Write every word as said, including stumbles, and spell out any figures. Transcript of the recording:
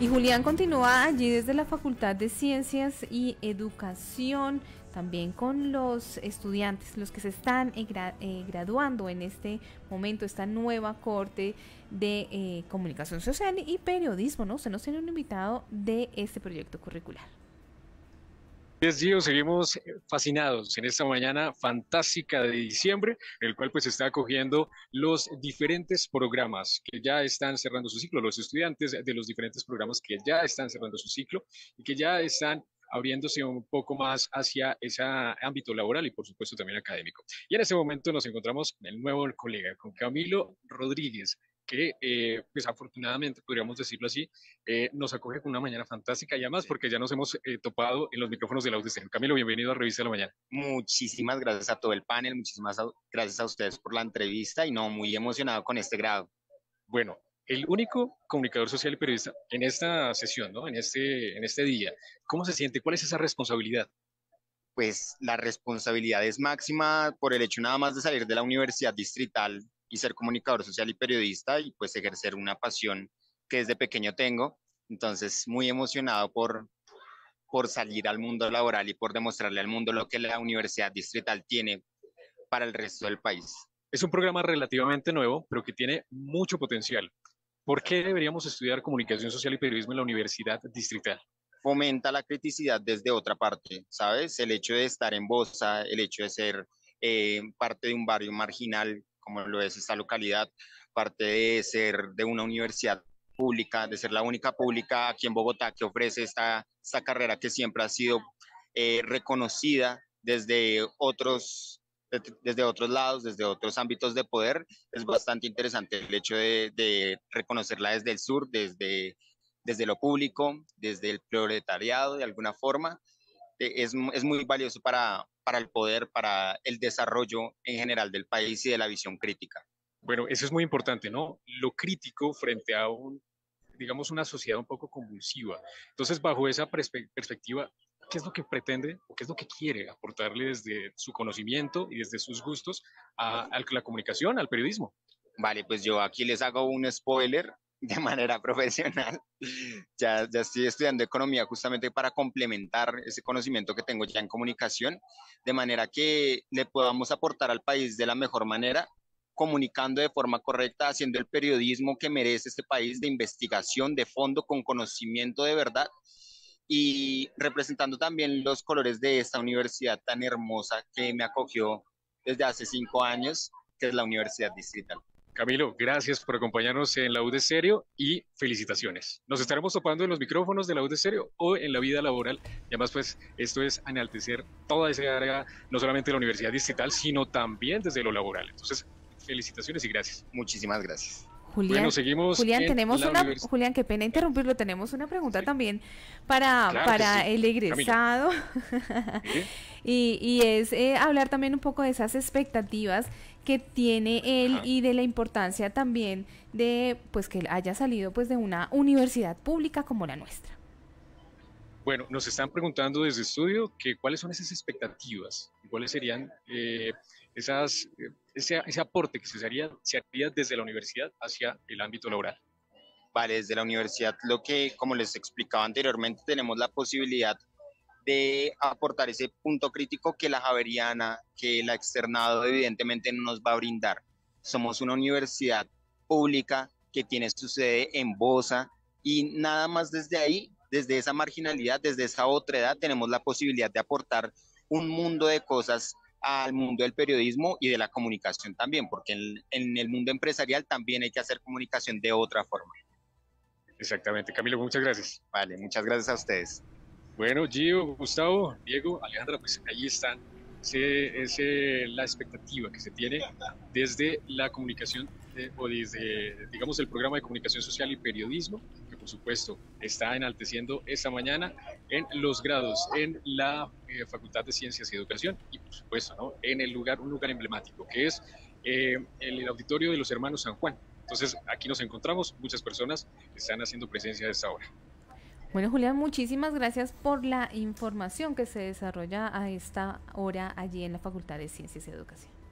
Julián continúa allí desde la Facultad de Ciencias y Educación, también con los estudiantes, los que se están eh, gra eh, graduando en este momento, esta nueva corte de eh, comunicación social y periodismo, ¿no? Usted nos tiene un invitado de este proyecto curricular. Es Gio, seguimos fascinados en esta mañana fantástica de diciembre, en el cual pues se está acogiendo los diferentes programas que ya están cerrando su ciclo, los estudiantes de los diferentes programas que ya están cerrando su ciclo y que ya están abriéndose un poco más hacia ese ámbito laboral y por supuesto también académico. Y en este momento nos encontramos con el nuevo colega, con Camilo Rodríguez, que eh, pues afortunadamente, podríamos decirlo así, eh, nos acoge con una mañana fantástica y además porque ya nos hemos eh, topado en los micrófonos de la U D C. Camilo, bienvenido a Revista de la Mañana. Muchísimas gracias a todo el panel, muchísimas gracias a ustedes por la entrevista y no, muy emocionado con este grado. Bueno, el único comunicador social y periodista en esta sesión, ¿no? En este, en este día, ¿cómo se siente? ¿Cuál es esa responsabilidad? Pues la responsabilidad es máxima por el hecho nada más de salir de la universidad distrital y ser comunicador social y periodista y pues ejercer una pasión que desde pequeño tengo. Entonces, muy emocionado por, por salir al mundo laboral y por demostrarle al mundo lo que la universidad distrital tiene para el resto del país. Es un programa relativamente nuevo, pero que tiene mucho potencial. ¿Por qué deberíamos estudiar comunicación social y periodismo en la universidad distrital? Fomenta la criticidad desde otra parte, ¿sabes? El hecho de estar en Bosa, el hecho de ser eh, parte de un barrio marginal, como lo es esta localidad, parte de ser de una universidad pública, de ser la única pública aquí en Bogotá que ofrece esta, esta carrera que siempre ha sido eh, reconocida desde otros, desde otros lados, desde otros ámbitos de poder. Es bastante interesante el hecho de, de reconocerla desde el sur, desde, desde lo público, desde el proletariado de alguna forma. Es, es muy valioso para, para el poder, para el desarrollo en general del país y de la visión crítica. Bueno, eso es muy importante, ¿no? Lo crítico frente a un, digamos, una sociedad un poco convulsiva. Entonces, bajo esa perspe perspectiva, ¿qué es lo que pretende o qué es lo que quiere aportarle desde su conocimiento y desde sus gustos a, a la comunicación, al periodismo? Vale, pues yo aquí les hago un spoiler de manera profesional. Ya, ya estoy estudiando economía justamente para complementar ese conocimiento que tengo ya en comunicación, de manera que le podamos aportar al país de la mejor manera, comunicando de forma correcta, haciendo el periodismo que merece este país de investigación, de fondo, con conocimiento de verdad y representando también los colores de esta universidad tan hermosa que me acogió desde hace cinco años, que es la Universidad Distrital. Camilo, gracias por acompañarnos en la U de Stereo y felicitaciones. Nos estaremos topando en los micrófonos de la U de Stereo o en la vida laboral. Y además, pues, esto es enaltecer toda esa área, no solamente de la Universidad Distrital, sino también desde lo laboral. Entonces, felicitaciones y gracias. Muchísimas gracias. Julián, bueno, seguimos Julián, tenemos una, Julián, qué pena interrumpirlo, tenemos una pregunta sí. también para, claro para sí. el egresado ¿Sí? y, y es eh, hablar también un poco de esas expectativas que tiene él Ajá. y de la importancia también de pues que él haya salido pues de una universidad pública como la nuestra. Bueno, nos están preguntando desde estudio que cuáles son esas expectativas, cuáles serían eh, esas, ese, ese aporte que se haría, se haría desde la universidad hacia el ámbito laboral. Vale, desde la universidad, lo que, como les explicaba anteriormente, tenemos la posibilidad de aportar ese punto crítico que la Javeriana, que la Externado evidentemente no nos va a brindar. Somos una universidad pública que tiene su sede en Bosa y nada más desde ahí, desde esa marginalidad, desde esa otredad, tenemos la posibilidad de aportar un mundo de cosas al mundo del periodismo y de la comunicación también, porque en, en el mundo empresarial también hay que hacer comunicación de otra forma. Exactamente. Camilo, muchas gracias. Vale, muchas gracias a ustedes. Bueno, Gio, Gustavo, Diego, Alejandra, pues ahí están. Es la expectativa que se tiene desde la comunicación eh, o desde, digamos, el programa de comunicación social y periodismo, que por supuesto está enalteciendo esta mañana en los grados en la eh, Facultad de Ciencias y Educación y por supuesto, ¿no?, en el lugar, un lugar emblemático que es eh, el auditorio de los Hermanos San Juan. Entonces aquí nos encontramos, muchas personas están haciendo presencia a esta hora. Bueno, Julián, muchísimas gracias por la información que se desarrolla a esta hora allí en la Facultad de Ciencias y Educación.